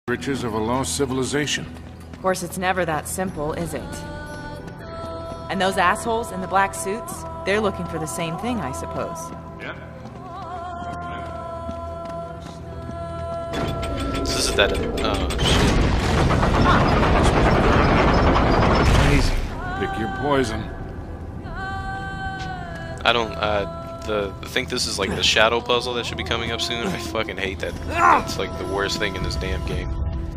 Riches of a lost civilization. Of course, it's never that simple, is it? And those assholes in the black suits, they're looking for the same thing, I suppose. Yeah? This is that, shit. Easy. Pick your poison. I don't, I think this is like the shadow puzzle that should be coming up soon. I fucking hate that. That's like the worst thing in this damn game.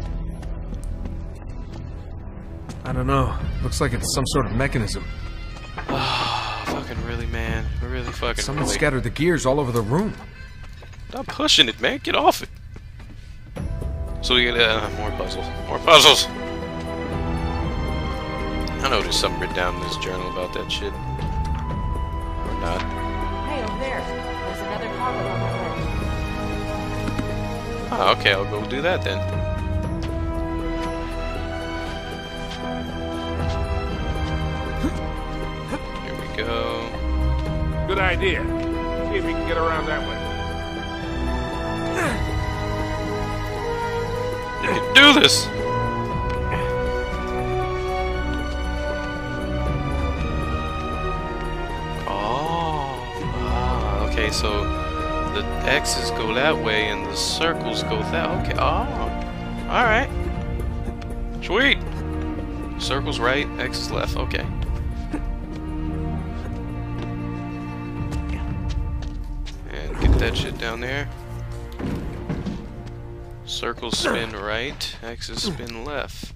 I don't know. Looks like it's some sort of mechanism. Oh, fucking really, man. Really fucking Someone really. scattered the gears all over the room. Stop pushing it, man. Get off it. So we get more puzzles. More puzzles! I know there's something written down in this journal about that shit. Or not. Hey, over there. There's another carpet on that ledge. Ah, okay, I'll go do that then. Here we go. Good idea. See if you can get around that way. You can do this! Okay, so the X's go that way and the circles go that. Okay, oh, alright. Sweet! Circles right, X's left, okay. And get that shit down there. Circles spin right, X's spin left.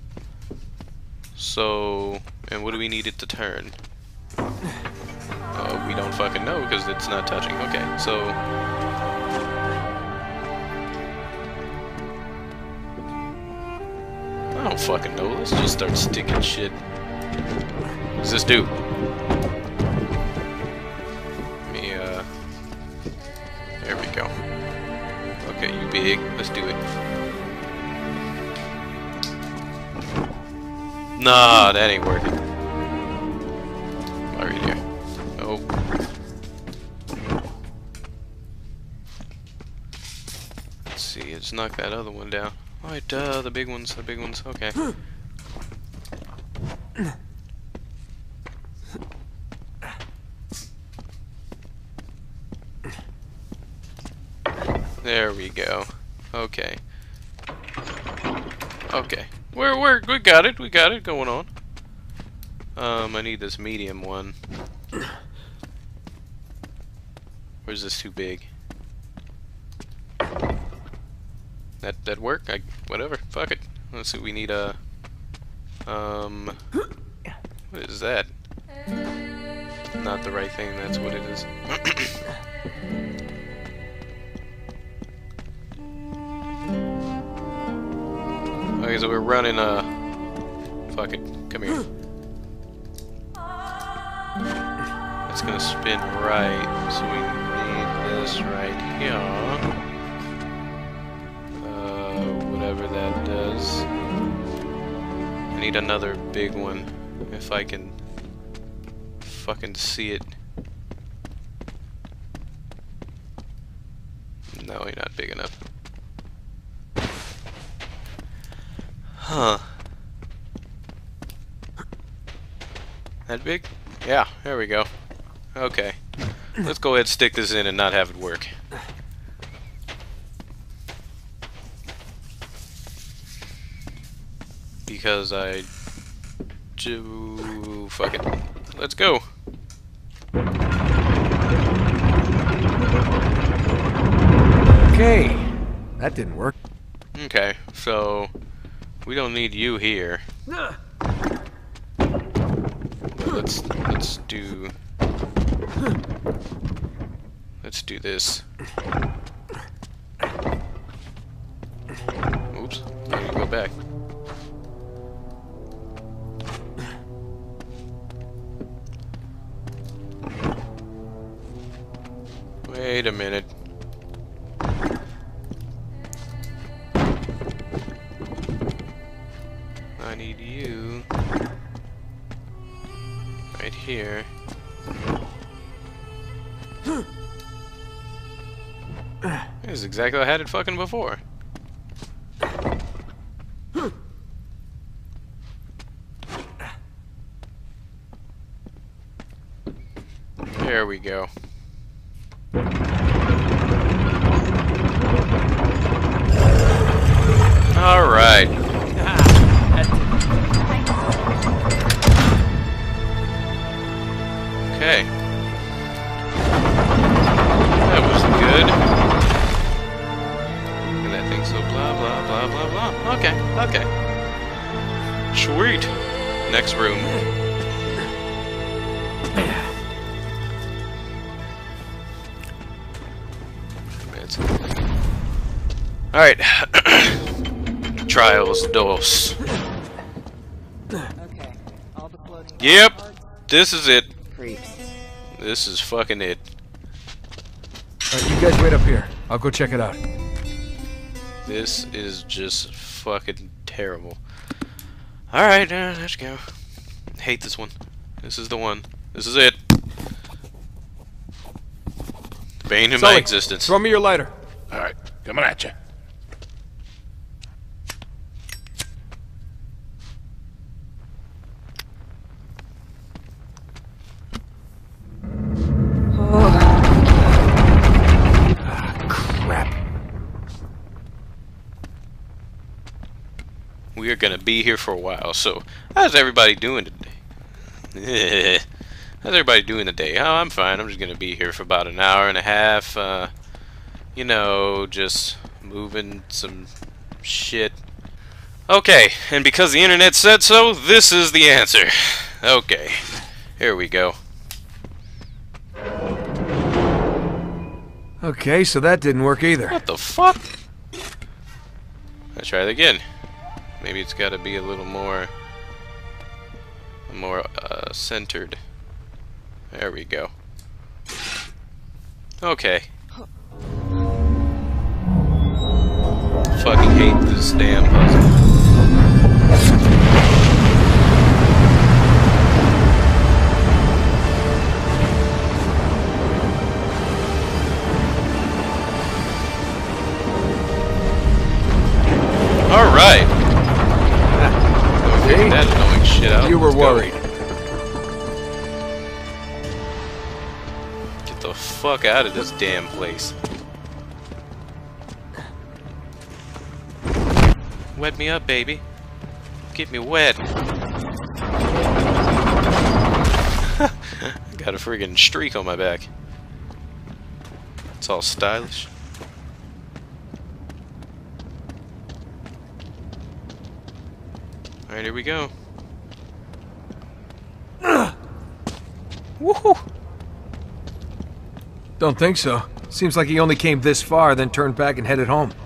So, and what do we need it to turn? We don't fucking know because it's not touching. Okay, so I don't fucking know. Let's just start sticking shit. What does this do? Let me, there we go. Okay, you big. Let's do it. Nah, that ain't working. Right here. Nope. Let's see, let's knock that other one down. Alright, the big ones, okay. There we go. Okay. Okay. We got it going on. I need this medium one. Or is this too big? That work? Whatever. Fuck it. Let's see. We need a. What is that? Not the right thing. That's what it is. Okay, so we're running fuck it. Come here. It's gonna spin right, so we need this right here. Whatever that does. I need another big one, if I can fucking see it. No, you're not big enough. Huh. That big? Yeah, there we go. Okay. Let's go ahead and stick this in and not have it work. Because I do... Fuck it. Let's go. Okay, that didn't work. Okay, so we don't need you here. Let's do this. Oops, I need to go back. Wait a minute. I need you right here. This is exactly how I had it fucking before. There we go. Alright. Okay. That was good. And I think so. Blah, blah, blah, blah, blah. Okay, okay. Sweet. Next room. Alright. Trials dos. Okay, all the floating. Yep. This is it. Creeps. This is fucking it. You guys wait up here. I'll go check it out. This is just fucking terrible. Alright, let's go. Hate this one. This is the one. This is it. Bane in my Sully, existence. throw me your lighter. Alright, coming at you. Crap. We are gonna be here for a while, so how's everybody doing today? How's everybody doing today? Oh, I'm fine. I'm just gonna be here for about an hour and a half. You know, just moving some shit. Okay, and because the internet said so, this is the answer. Okay, here we go. Okay, so that didn't work either. What the fuck? Let's try it again. Maybe it's got to be a little more centered. There we go. Okay. Fucking hate this damn puzzle. All right. See? That annoying shit out. You were Let's go. worried. Get the fuck out of this damn place. Wet me up, baby. Get me wet. Got a friggin' streak on my back. It's all stylish. Alright, here we go. Woohoo! Don't think so. Seems like he only came this far, then turned back and headed home.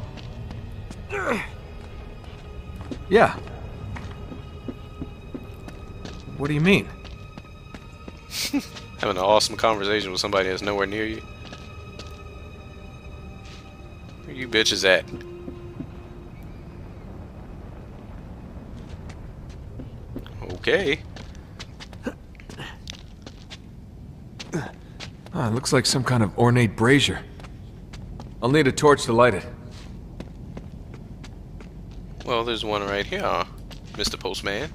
Yeah. What do you mean? Having an awesome conversation with somebody that's nowhere near you. Where you bitches at? Okay. Oh, it looks like some kind of ornate brazier. I'll need a torch to light it. Well, there's one right here, Mr. Postman.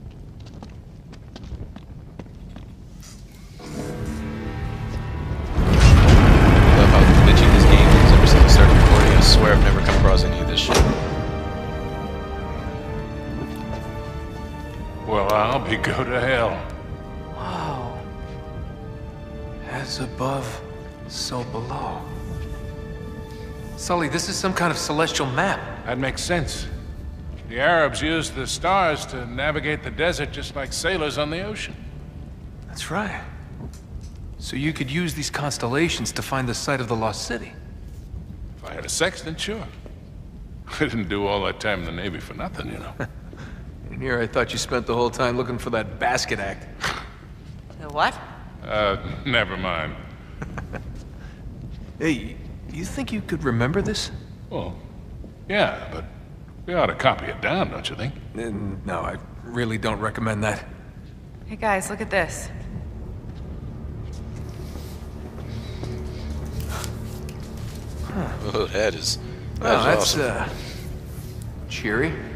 Love how glitchy this game is. Ever since I started recording, I swear I've never come across any of this shit. Well, I'll be go to hell. Wow. As above, so below. Sully, this is some kind of celestial map. That makes sense. The Arabs used the stars to navigate the desert just like sailors on the ocean. That's right. So you could use these constellations to find the site of the lost city. If I had a sextant, sure. I didn't do all that time in the Navy for nothing, you know. And here I thought you spent the whole time looking for that basket act. The what? Never mind. Hey, you think you could remember this? Well, yeah, but we ought to copy it down, don't you think? No, I really don't recommend that. Hey guys, look at this. Oh, that is Well, that's awesome. cheery.